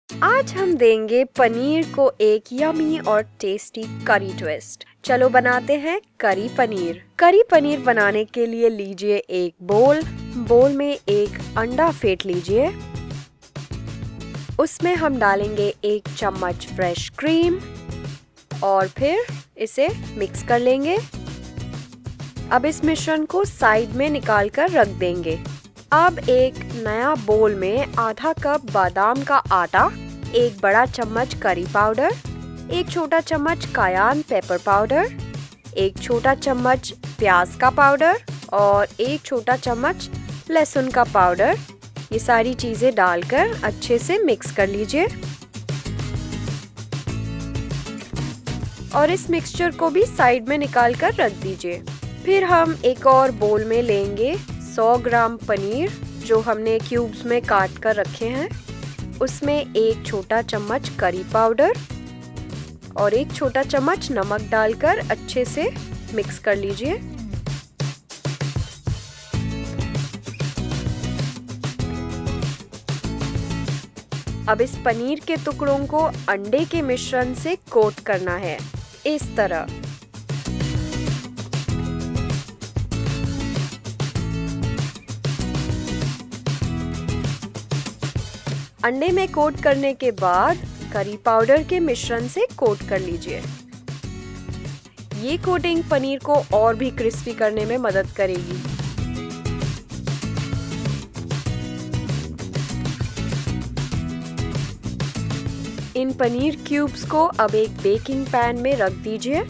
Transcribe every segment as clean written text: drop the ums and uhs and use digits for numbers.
आज हम देंगे पनीर को एक यमी और टेस्टी करी ट्विस्ट। चलो बनाते हैं करी पनीर। करी पनीर बनाने के लिए लीजिए एक बोल में एक अंडा फेंट लीजिए। उसमें हम डालेंगे 1 चम्मच फ्रेश क्रीम और फिर इसे मिक्स कर लेंगे। अब इस मिश्रण को साइड में निकाल कर रख देंगे। अब एक नया बोल में आधा कप बादाम का आटा, 1 बड़ा चम्मच करी पाउडर, 1 छोटा चम्मच कायान पेपर पाउडर, 1 छोटा चम्मच प्याज का पाउडर और 1 छोटा चम्मच लहसुन का पाउडर, ये सारी चीजें डालकर अच्छे से मिक्स कर लीजिए। और इस मिक्सचर को भी साइड में निकाल कर रख दीजिए। फिर हम एक और बोल में लेंगे 100 ग्राम पनीर जो हमने क्यूब्स में काट कर रखे हैं। उसमें 1 छोटा चम्मच करी पाउडर और 1 छोटा चम्मच नमक डालकर अच्छे से मिक्स कर लीजिए। अब इस पनीर के टुकड़ों को अंडे के मिश्रण से कोट करना है, इस तरह। अंडे में कोट करने के बाद करी पाउडर के मिश्रण से कोट कर लीजिए। ये कोटिंग पनीर को और भी क्रिस्पी करने में मदद करेगी। इन पनीर क्यूब्स को अब एक बेकिंग पैन में रख दीजिए।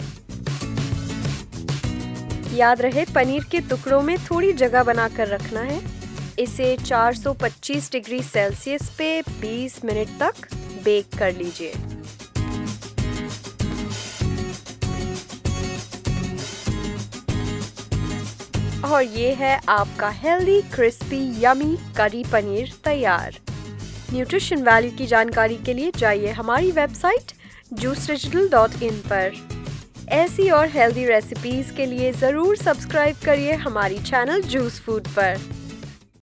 याद रहे पनीर के टुकड़ों में थोड़ी जगह बनाकर रखना है। इसे 425 डिग्री सेल्सियस पे 20 मिनट तक बेक कर लीजिए। और ये है आपका हेल्दी, क्रिस्पी, यमी करी पनीर तैयार। न्यूट्रिशन वैल्यू की जानकारी के लिए जाइए हमारी वेबसाइट joosdigital.in पर। ऐसी और हेल्दी रेसिपीज के लिए ज़रूर सब्सक्राइब करिए हमारी चैनल जूस फूड पर।